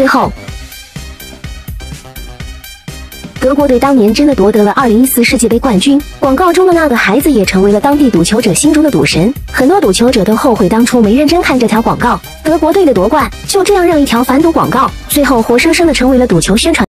后，德国队当年真的夺得了2014世界杯冠军，广告中的那个孩子也成为了当地赌球者心中的赌神，很多赌球者都后悔当初没认真看这条广告。德国队的夺冠就这样让一条反赌广告，最后活生生的成为了赌球宣传。